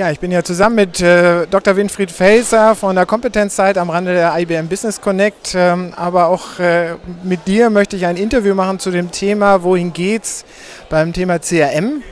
Ja, ich bin ja zusammen mit Dr. Winfried Felser von der Kompetenzzeit am Rande der IBM Business Connect, aber auch mit dir möchte ich ein Interview machen zu dem Thema, wohin geht's beim Thema CRM.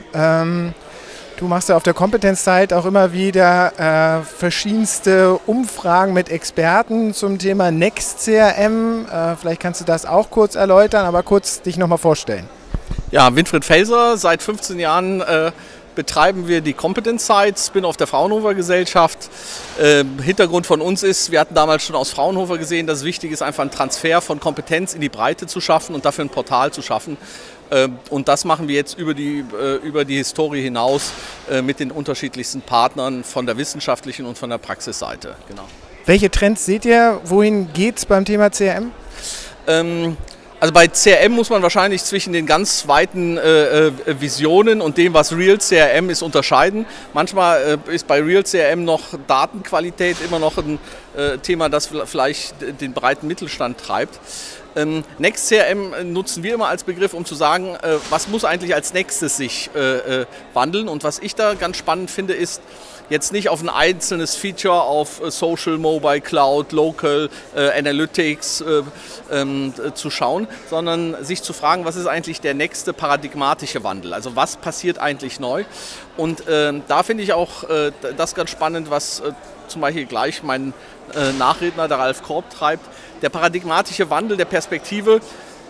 Du machst ja auf der Kompetenzzeit auch immer wieder verschiedenste Umfragen mit Experten zum Thema Next CRM. Vielleicht kannst du das auch kurz erläutern, aber kurz dich nochmal vorstellen. Ja, Winfried Felser, seit 15 Jahren betreiben wir die Kompetenzzeit, Spin-off der Fraunhofer Gesellschaft. Hintergrund von uns ist, wir hatten damals schon aus Fraunhofer gesehen, dass es wichtig ist, einfach einen Transfer von Kompetenz in die Breite zu schaffen und dafür ein Portal zu schaffen. Und das machen wir jetzt über die Historie hinaus mit den unterschiedlichsten Partnern von der wissenschaftlichen und von der Praxisseite. Genau. Welche Trends seht ihr? Wohin geht es beim Thema CRM? Also bei CRM muss man wahrscheinlich zwischen den ganz weiten Visionen und dem, was Real CRM ist, unterscheiden. Manchmal ist bei Real CRM noch Datenqualität immer noch ein Thema, das vielleicht den breiten Mittelstand treibt. Next CRM nutzen wir immer als Begriff, um zu sagen, was muss eigentlich als nächstes sich wandeln. Und was ich da ganz spannend finde, ist, jetzt nicht auf ein einzelnes Feature, auf Social, Mobile, Cloud, Local, Analytics zu schauen, sondern sich zu fragen, was ist eigentlich der nächste paradigmatische Wandel? Also was passiert eigentlich neu? Und da finde ich auch das ganz spannend, was zum Beispiel gleich mein Nachredner, der Ralf Korb, treibt. Der paradigmatische Wandel der Perspektive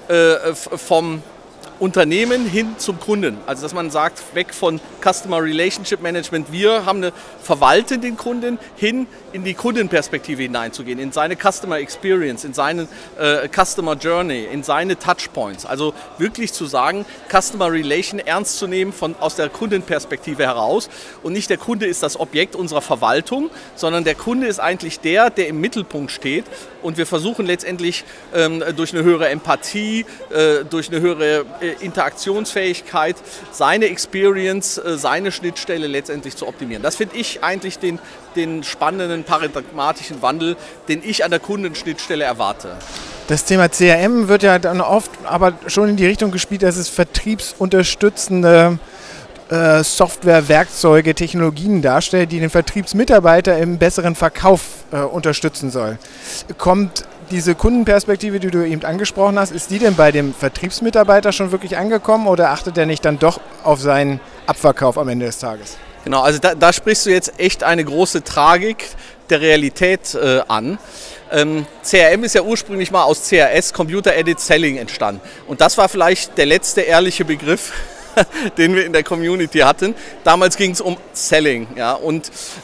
vom Unternehmen hin zum Kunden. Also dass man sagt, weg von Customer Relationship Management, wir verwalten den Kunden, hin in die Kundenperspektive hineinzugehen, in seine Customer Experience, in seine Customer Journey, in seine Touchpoints. Also wirklich zu sagen, Customer Relation ernst zu nehmen aus der Kundenperspektive heraus. Und nicht der Kunde ist das Objekt unserer Verwaltung, sondern der Kunde ist eigentlich der im Mittelpunkt steht. Und wir versuchen letztendlich durch eine höhere Empathie, durch eine höhere Interaktionsfähigkeit, seine Experience, seine Schnittstelle letztendlich zu optimieren. Das finde ich eigentlich den spannenden paradigmatischen Wandel, den ich an der Kundenschnittstelle erwarte. Das Thema CRM wird ja dann oft aber schon in die Richtung gespielt, dass es vertriebsunterstützende Software, Werkzeuge, Technologien darstellt, die den Vertriebsmitarbeiter im besseren Verkauf unterstützen soll. Kommt diese Kundenperspektive, die du eben angesprochen hast, ist die denn bei dem Vertriebsmitarbeiter schon wirklich angekommen oder achtet er nicht dann doch auf seinen Abverkauf am Ende des Tages? Genau, also da sprichst du jetzt echt eine große Tragik der Realität an. CRM ist ja ursprünglich mal aus CRS, Computer Aided Selling, entstanden. Und das war vielleicht der letzte ehrliche Begriff, den wir in der Community hatten. Damals ging es um Selling. Ja, und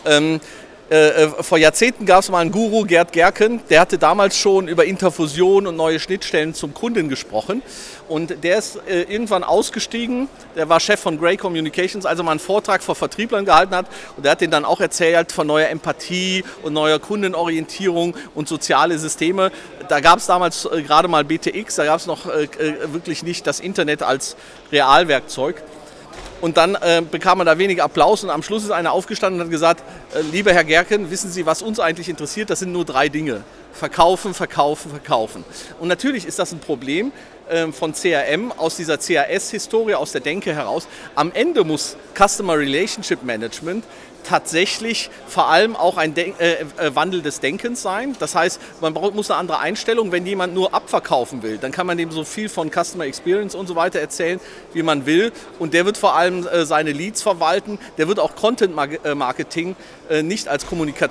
vor Jahrzehnten gab es mal einen Guru, Gerd Gerken, der hatte damals schon über Interfusion und neue Schnittstellen zum Kunden gesprochen. Und der ist irgendwann ausgestiegen, der war Chef von Grey Communications, also mal einen Vortrag vor Vertrieblern gehalten hat. Und der hat denen dann auch erzählt von neuer Empathie und neuer Kundenorientierung und soziale Systeme. Da gab es damals gerade mal BTX, da gab es noch wirklich nicht das Internet als Realwerkzeug. Und dann bekam man da wenig Applaus und am Schluss ist einer aufgestanden und hat gesagt, lieber Herr Gerken, wissen Sie, was uns eigentlich interessiert? Das sind nur 3 Dinge. Verkaufen, verkaufen, verkaufen. Und natürlich ist das ein Problem von CRM, aus dieser CRS-Historie, aus der Denke heraus. Am Ende muss Customer Relationship Management tatsächlich vor allem auch ein Wandel des Denkens sein. Das heißt, man muss eine andere Einstellung. Wenn jemand nur abverkaufen will, dann kann man dem so viel von Customer Experience und so weiter erzählen, wie man will. Und der wird vor allem seine Leads verwalten. Der wird auch Content Marketing nicht als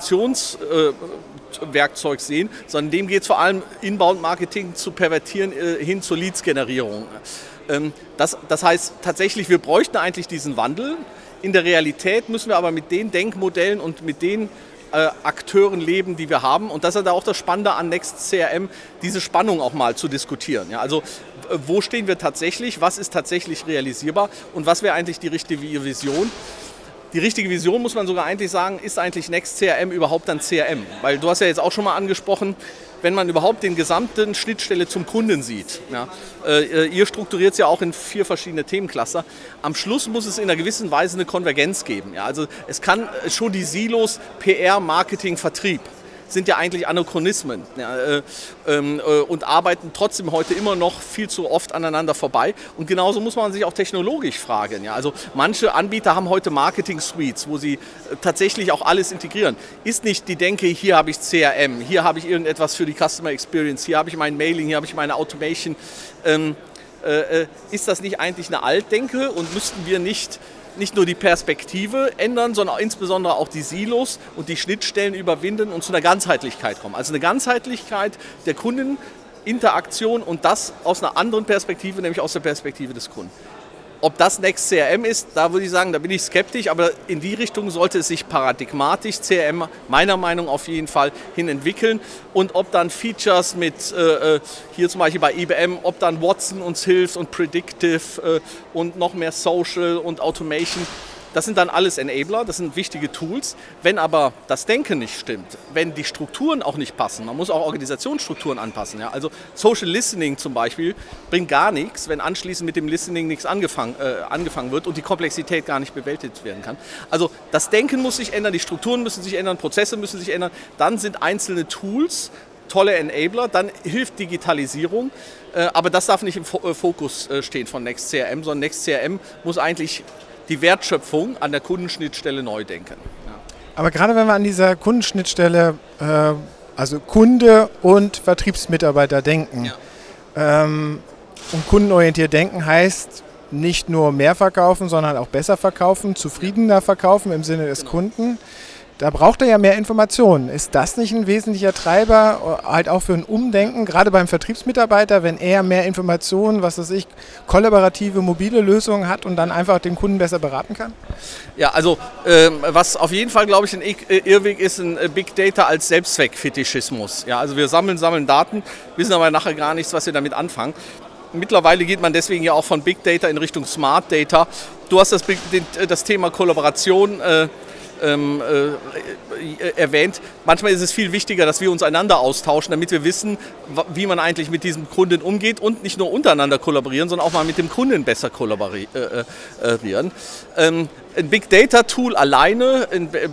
Kommunikationswerkzeug sehen, sondern dem geht es vor allem Inbound Marketing zu pervertieren hin zur Leads-Generierung. Das heißt tatsächlich, wir bräuchten eigentlich diesen Wandel. In der Realität müssen wir aber mit den Denkmodellen und mit den Akteuren leben, die wir haben. Und das ist auch das Spannende an Next CRM, diese Spannung auch mal zu diskutieren. Ja, also wo stehen wir tatsächlich, was ist tatsächlich realisierbar und was wäre eigentlich die richtige Vision? Die richtige Vision, muss man sogar eigentlich sagen, ist eigentlich Next CRM überhaupt ein CRM? Weil du hast ja jetzt auch schon mal angesprochen, wenn man überhaupt den gesamten Schnittstelle zum Kunden sieht. Ja, ihr strukturiert es ja auch in 4 verschiedene Themencluster. Am Schluss muss es in einer gewissen Weise eine Konvergenz geben. Ja, also es kann schon die Silos PR, Marketing, Vertrieb. sind ja eigentlich Anachronismen, ja, und arbeiten trotzdem heute immer noch viel zu oft aneinander vorbei. Und genauso muss man sich auch technologisch fragen. Ja. Also manche Anbieter haben heute Marketing-Suites, wo sie tatsächlich auch alles integrieren. Ist nicht die Denke, hier habe ich CRM, hier habe ich irgendetwas für die Customer Experience, hier habe ich mein Mailing, hier habe ich meine Automation. Ist das nicht eigentlich eine Altdenke und müssten wir nicht nur die Perspektive ändern, sondern insbesondere auch die Silos und die Schnittstellen überwinden und zu einer Ganzheitlichkeit kommen? Also eine Ganzheitlichkeit der Kundeninteraktion und das aus einer anderen Perspektive, nämlich aus der Perspektive des Kunden. Ob das Next CRM ist, da würde ich sagen, da bin ich skeptisch, aber in die Richtung sollte es sich paradigmatisch CRM, meiner Meinung nach auf jeden Fall, hin entwickeln. Und ob dann Features mit, hier zum Beispiel bei IBM, ob dann Watson uns hilft und Predictive und noch mehr Social und Automation, das sind dann alles Enabler, das sind wichtige Tools. Wenn aber das Denken nicht stimmt, wenn die Strukturen auch nicht passen, man muss auch Organisationsstrukturen anpassen. Ja? Also Social Listening zum Beispiel bringt gar nichts, wenn anschließend mit dem Listening nichts angefangen wird und die Komplexität gar nicht bewältigt werden kann. Also das Denken muss sich ändern, die Strukturen müssen sich ändern, Prozesse müssen sich ändern. Dann sind einzelne Tools tolle Enabler, dann hilft Digitalisierung, aber das darf nicht im Fokus stehen von Next CRM, sondern Next CRM muss eigentlich die Wertschöpfung an der Kundenschnittstelle neu denken. Ja. Aber gerade wenn wir an dieser Kundenschnittstelle, also Kunde und Vertriebsmitarbeiter denken, und kundenorientiert denken heißt nicht nur mehr verkaufen, sondern auch besser verkaufen, zufriedener verkaufen im Sinne des Kunden. Da braucht er ja mehr Informationen. Ist das nicht ein wesentlicher Treiber, halt auch für ein Umdenken, gerade beim Vertriebsmitarbeiter, wenn er mehr Informationen, was weiß ich, kollaborative, mobile Lösungen hat und dann einfach den Kunden besser beraten kann? Ja, also was auf jeden Fall, glaube ich, ein Irrweg ist, ein Big Data als Selbstzweck-Fetischismus. Ja, also wir sammeln Daten, wissen aber nachher gar nichts, was wir damit anfangen. Mittlerweile geht man deswegen ja auch von Big Data in Richtung Smart Data. Du hast das Thema Kollaboration erwähnt. Manchmal ist es viel wichtiger, dass wir uns einander austauschen, damit wir wissen, wie man eigentlich mit diesem Kunden umgeht und nicht nur untereinander kollaborieren, sondern auch mal mit dem Kunden besser kollaborieren. Ein Big Data Tool alleine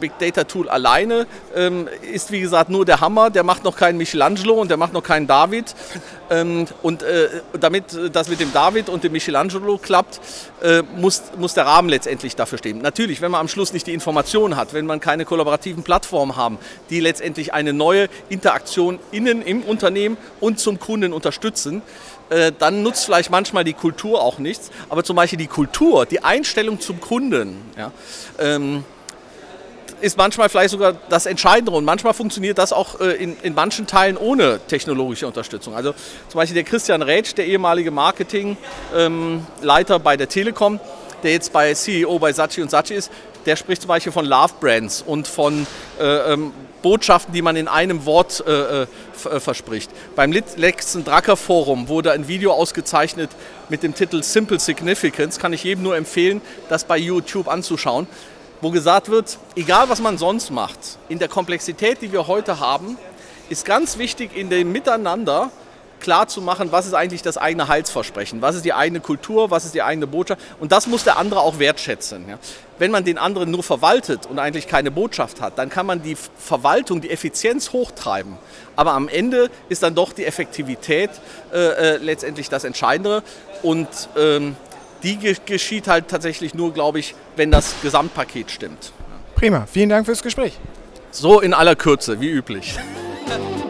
ist wie gesagt nur der Hammer, der macht noch keinen Michelangelo und der macht noch keinen David. Damit das mit dem David und dem Michelangelo klappt, muss der Rahmen letztendlich dafür stehen. Natürlich, wenn man am Schluss nicht die Information hat, wenn man keine kollaborativen Plattformen haben, die letztendlich eine neue Interaktion innen im Unternehmen und zum Kunden unterstützen, dann nutzt vielleicht manchmal die Kultur auch nichts. Aber zum Beispiel die Kultur, die Einstellung zum Kunden, ja, ist manchmal vielleicht sogar das Entscheidende. Und manchmal funktioniert das auch in manchen Teilen ohne technologische Unterstützung. Also zum Beispiel der Christian Rätsch, der ehemalige Marketingleiter bei der Telekom, der jetzt CEO bei Saatchi & Saatchi ist, der spricht zum Beispiel von Love Brands und von Botschaften, die man in einem Wort verspricht. Beim letzten Drucker Forum wurde ein Video ausgezeichnet mit dem Titel Simple Significance. Kann ich jedem nur empfehlen, das bei YouTube anzuschauen, wo gesagt wird, egal was man sonst macht, in der Komplexität, die wir heute haben, ist ganz wichtig in dem Miteinander klar zu machen, was ist eigentlich das eigene Heilsversprechen, was ist die eigene Kultur, was ist die eigene Botschaft, und das muss der andere auch wertschätzen. Ja. Wenn man den anderen nur verwaltet und eigentlich keine Botschaft hat, dann kann man die Verwaltung, die Effizienz hochtreiben, aber am Ende ist dann doch die Effektivität letztendlich das Entscheidende, und die geschieht halt tatsächlich nur, glaube ich, wenn das Gesamtpaket stimmt. Prima, vielen Dank fürs Gespräch. So in aller Kürze, wie üblich.